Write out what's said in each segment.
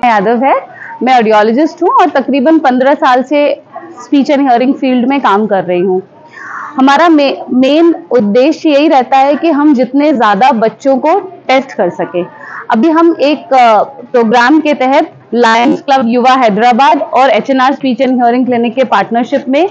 यादव है। मैं ऑडियोलॉजिस्ट हूँ और तकरीबन 15 साल से स्पीच एंड हियरिंग फील्ड में काम कर रही हूँ। हमारा मेन उद्देश्य यही रहता है कि हम जितने ज़्यादा बच्चों को टेस्ट कर सके। अभी हम एक प्रोग्राम के तहत लायंस क्लब युवा हैदराबाद और HNR speech and hearing clinic के पार्टनरशिप में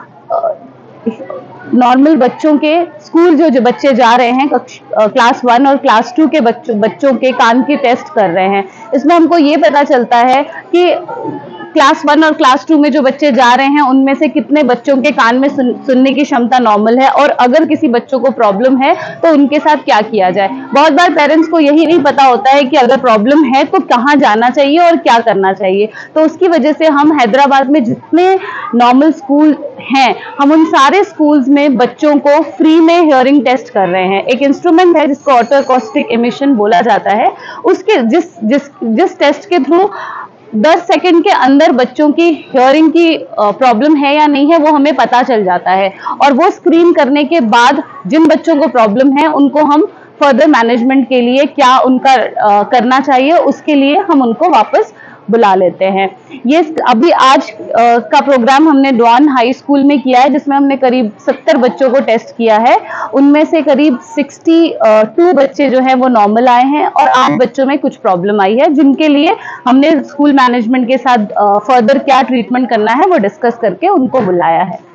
नॉर्मल बच्चों के स्कूल जो बच्चे जा रहे हैं क्लास 1 और क्लास 2 के बच्चों के कान की टेस्ट कर रहे हैं। इसमें हमको ये पता चलता है कि क्लास 1 और क्लास 2 में जो बच्चे जा रहे हैं उनमें से कितने बच्चों के कान में सुनने की क्षमता नॉर्मल है, और अगर किसी बच्चों को प्रॉब्लम है तो उनके साथ क्या किया जाए। बहुत बार पेरेंट्स को यही नहीं पता होता है कि अगर प्रॉब्लम है तो कहाँ जाना चाहिए और क्या करना चाहिए। तो उसकी वजह से हम हैदराबाद में जितने नॉर्मल स्कूल हैं, हम उन सारे स्कूल्स में बच्चों को फ्री में हियरिंग टेस्ट कर रहे हैं। एक इंस्ट्रूमेंट है जिसको ऑटो एकॉस्टिक एमिशन बोला जाता है। उसके जिस टेस्ट के थ्रू 10 सेकंड के अंदर बच्चों की हियरिंग की प्रॉब्लम है या नहीं है वो हमें पता चल जाता है, और वो स्क्रीन करने के बाद जिन बच्चों को प्रॉब्लम है उनको हम फर्दर मैनेजमेंट के लिए क्या उनका करना चाहिए उसके लिए हम उनको वापस बुला लेते हैं। ये अभी आज का प्रोग्राम हमने डॉन हाई स्कूल में किया है, जिसमें हमने करीब 70 बच्चों को टेस्ट किया है। उनमें से करीब 62 बच्चे जो हैं वो नॉर्मल आए हैं और 8 बच्चों में कुछ प्रॉब्लम आई है, जिनके लिए हमने स्कूल मैनेजमेंट के साथ फर्दर क्या ट्रीटमेंट करना है वो डिस्कस करके उनको बुलाया है।